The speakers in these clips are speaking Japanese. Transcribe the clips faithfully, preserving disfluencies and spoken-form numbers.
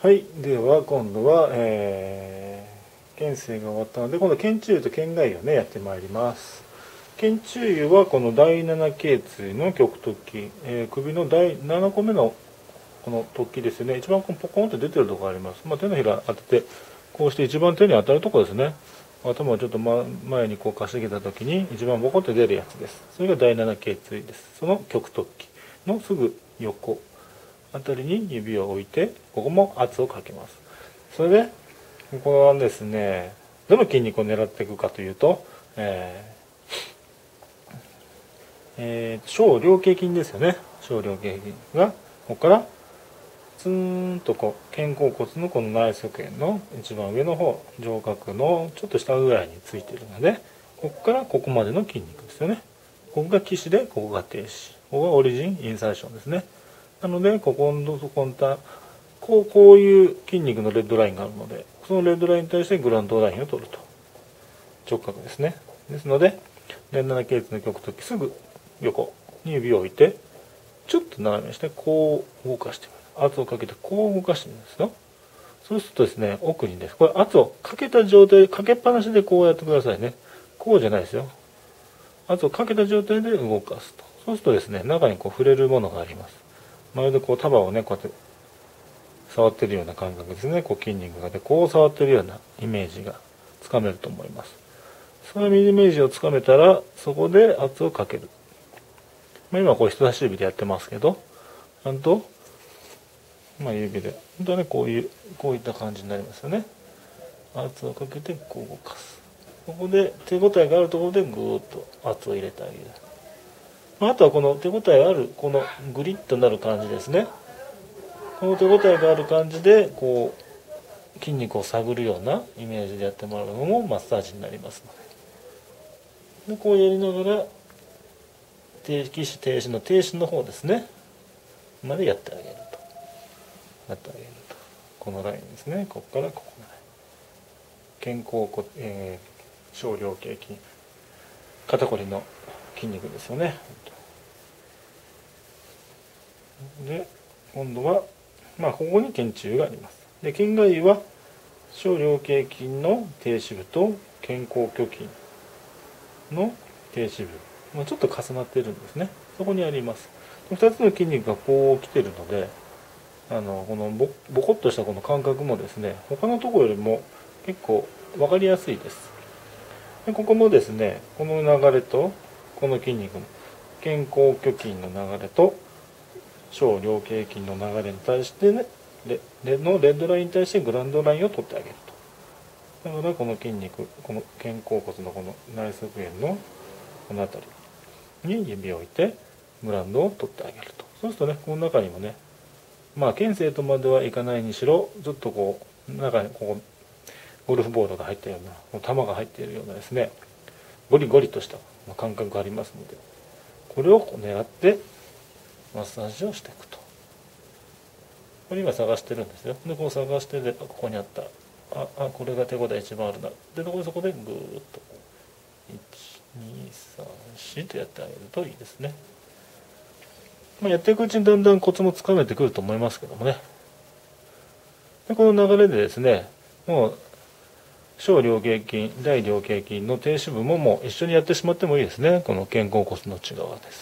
はい、では今度は、えー、懸垂が終わったので、今度懸中と懸外をねやってまいります。懸中はこのだいなな頸椎の極突起、えー、首のだいななこめのこの突起ですよね。一番ポコンと出てるところがあります。まあ、手のひら当ててこうして一番手に当たるところですね。頭をちょっと前にこうかしげた時に一番ボコンと出るやつです。それがだいなな頸椎です。その極突起のすぐ横あたりに指を置いて、ここも圧をかけます。それでこれはですね、どの筋肉を狙っていくかというと、えーえー、小菱形筋ですよね。小菱形筋がここからツーンとこう肩甲骨のこの内側縁の一番上の方、上角のちょっと下ぐらいについているので、ここからここまでの筋肉ですよね。ここが起死で、ここが停止、ここがオリジンインサーションですね。なのでここのこんたこうこういう筋肉のレッドラインがあるので、そのレッドラインに対してグラウンドラインを取ると直角ですね。ですのでだいなな頸椎の極突起すぐ横に指を置いて、ちょっと斜めにしてこう動かしてみる。圧をかけてこう動かしてみるんですよ。そうするとですね、奥にですこれ圧をかけた状態でかけっぱなしでこうやってくださいね。こうじゃないですよ。圧をかけた状態で動かすと。そうするとですね、中にこう触れるものがあります。まるでこう束をねこうやって触ってるような感覚ですね。こう筋肉がでこう触ってるようなイメージがつかめると思います。そういうイメージをつかめたらそこで圧をかける。まあ、今こう人差し指でやってますけど、ちゃんとまあ指で本当はねこういうこういった感じになりますよね。圧をかけてこう動かす。ここで手応えがあるところでぐーっと圧を入れてあげる。あとはこの手応えがあるこのグリッとなる感じですね。この手応えがある感じでこう筋肉を探るようなイメージでやってもらうのもマッサージになりますので、でこうやりながら起死停止の停止の方ですねまでやってあげるとやってあげるとこのラインですね。ここからここまで肩甲骨、えー、小菱形筋肩こりの筋肉ですよね。で今度はまあここに懸中があります。で懸外は小菱形筋の低支部と肩甲虚筋の低支部、まあ、ちょっと重なっているんですね。そこにあります。ふたつの筋肉がこう来てるので、あのこのボボコッとしたこの感覚もですね他のところよりも結構分かりやすいです。でここもですねこの流れとこの筋肉の肩甲虚筋の流れと小菱形筋の流れに対してねレレのレッドラインに対してグラウンドラインを取ってあげると。だからこの筋肉この肩甲骨のこの内側縁のこの辺りに指を置いてグラウンドを取ってあげると。そうするとねこの中にもねまあ懸垂とまではいかないにしろちょっとこう中にこうゴルフボールが入ったような球が入っているようなですねゴリゴリとした感覚がありますので、これを狙ってマッサージをしていくと。これ今探してるんですよ。でこう探してでここにあったああこれが手応え一番あるなでこれそこでぐーっといちにさんしとやってあげるといいですね。まあ、やっていくうちにだんだんコツもつかめてくると思いますけどもね。でこの流れでですねもう小菱形筋大菱形筋の低支部ももう一緒にやってしまってもいいですね。この肩甲骨の内側です。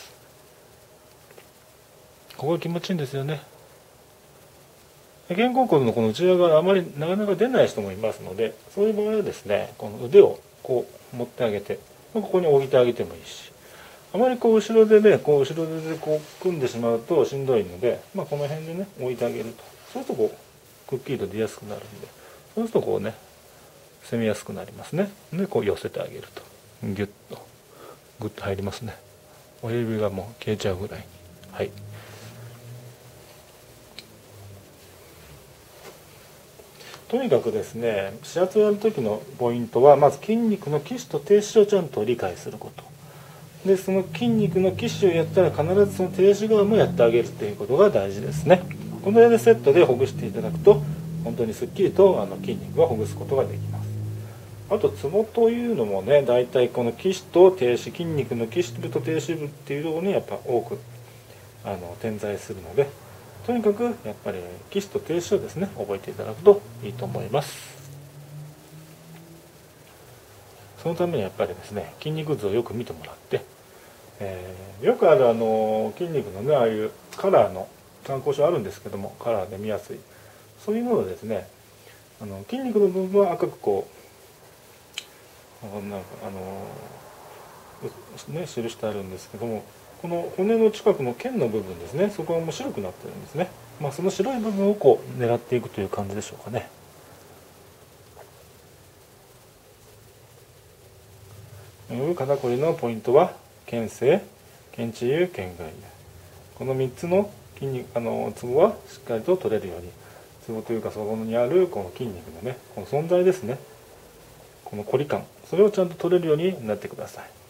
ここが気持ちいいんですよね。肩甲骨のこの内側があまりなかなか出ない人もいますので、そういう場合はですねこの腕をこう持ってあげてここに置いてあげてもいいし、あまりこう後ろでねこう後ろでこう組んでしまうとしんどいので、まあ、この辺でね置いてあげると。そうするとこうくっきりと出やすくなるんで、そうするとこうね攻めやすくなりますね。でこう寄せてあげるとギュッとグッと入りますね。親指がもう消えちゃうぐらいに。はい。とにかくですね指圧をやる時のポイントはまず筋肉の起死と停止をちゃんと理解することで、その筋肉の起死をやったら必ずその停止側もやってあげるということが大事ですね。この辺でセットでほぐしていただくと本当にすっきりとあの筋肉はほぐすことができます。あとツボというのもね大体この起死と停止筋肉の起死部と停止部っていうところにやっぱ多くあの点在するので、 とにかくやっぱり起死と停止をですね覚えていただくといいと思います。そのためにやっぱりですね筋肉図をよく見てもらって、えー、よくあるあの筋肉のねああいうカラーの参考書あるんですけども、カラーで見やすいそういうものですね、あの筋肉の部分は赤くこうなんかあのね記してあるんですけども、この骨の近くの腱の部分ですね、そこはもう白くなってるんですね。まあその白い部分をこう狙っていくという感じでしょうかね。肩こりのポイントは腱性、腱中油、腱外油、このみっつの筋肉あのツボはしっかりと取れるように、ツボというかそこにあるこの筋肉のねこの存在ですね、このコリ感、それをちゃんと取れるようになってください。